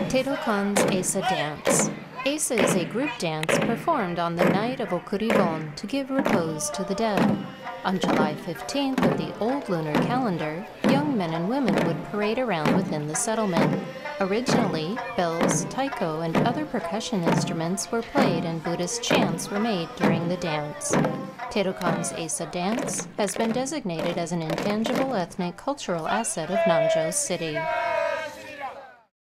Tedokon Eisa dance. Eisa is a group dance performed on the night of okuribon to give repose to the dead. On July 15th of the old lunar calendar, young men and women would parade around within the settlement. Originally, bells, taiko, and other percussion instruments were played and Buddhist chants were made during the dance. Tedokon Eisa dance has been designated as an intangible ethnic cultural asset of Nanjo City.